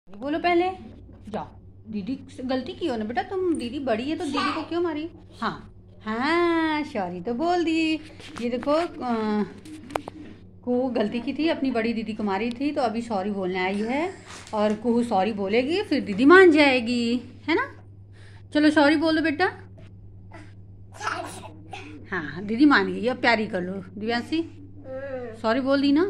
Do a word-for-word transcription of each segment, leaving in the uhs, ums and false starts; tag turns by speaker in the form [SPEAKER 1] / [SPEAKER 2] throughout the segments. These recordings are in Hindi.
[SPEAKER 1] बोलो पहले। जाओ, दीदी से गलती की हो ना बेटा, तुम दीदी बड़ी है तो दीदी को क्यों मारी। हाँ हाँ, सॉरी तो बोल दी। ये देखो, आ, कुहू गलती की थी, अपनी बड़ी दीदी को मारी थी, तो अभी सॉरी बोलने आई है। और कुहू सॉरी बोलेगी फिर दीदी मान जाएगी, है ना। चलो सॉरी बोलो बेटा। हाँ दीदी मान गई, अब प्यारी कर लो दिव्यांशी। सॉरी बोल दी ना,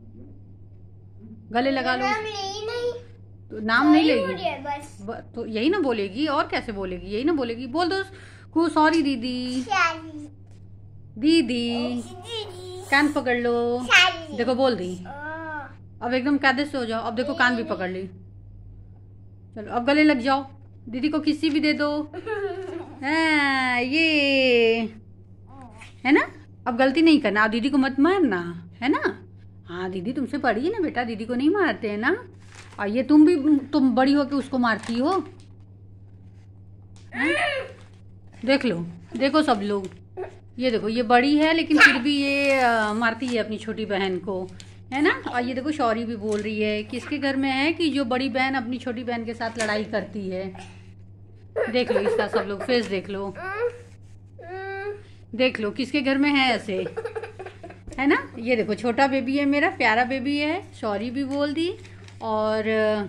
[SPEAKER 1] गले लगा लो। तो नाम नहीं लेगी बस, तो यही ना बोलेगी, और कैसे बोलेगी, यही ना बोलेगी। बोल दो को सॉरी दीदी। दीदी कान पकड़ लो। देखो बोल दी। अब एकदम कायदे से हो जाओ। अब देखो कान भी पकड़ ली। चलो अब गले लग जाओ, दीदी को किसी भी दे दो। हाँ ये है ना। अब गलती नहीं करना, अब दीदी को मत मारना, है ना। हाँ दीदी तुमसे बड़ी है ना बेटा, दीदी को नहीं मारते हैं ना। और ये तुम भी, तुम बड़ी हो के उसको मारती हो। देख लो, देखो सब लोग, ये देखो ये बड़ी है लेकिन फिर भी ये आ, मारती है अपनी छोटी बहन को, है ना। और ये देखो शौरी भी बोल रही है, किसके घर में है कि जो बड़ी बहन अपनी छोटी बहन के साथ लड़ाई करती है। देख लो इसका सब लोग फेस, देख लो देख लो किसके घर में है ऐसे, है ना। ये देखो छोटा बेबी है मेरा, प्यारा बेबी है। सॉरी भी बोल दी और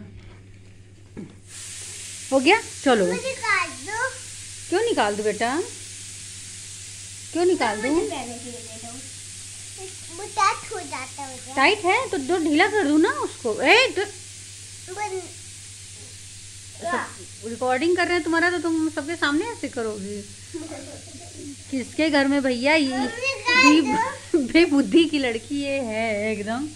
[SPEAKER 1] हो गया। चलो
[SPEAKER 2] निकाल दो।
[SPEAKER 1] क्यों निकाल दूं बेटा, क्यों निकाल दूं।
[SPEAKER 2] टाइट हो जाता है।
[SPEAKER 1] टाइट है तो दो ढीला कर दूं ना उसको। ए रिकॉर्डिंग कर रहे हैं तुम्हारा, तो तुम सबके सामने ऐसे करोगी। किसके घर में भैया, ये बेबुद्धि की लड़की ये है एकदम।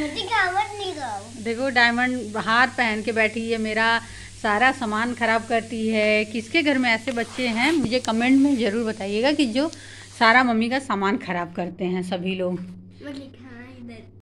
[SPEAKER 1] देखो डायमंड हार पहन के बैठी है, मेरा सारा सामान खराब करती है। किसके घर में ऐसे बच्चे हैं, मुझे कमेंट में ज़रूर बताइएगा कि जो सारा मम्मी का सामान खराब करते हैं सभी लोग।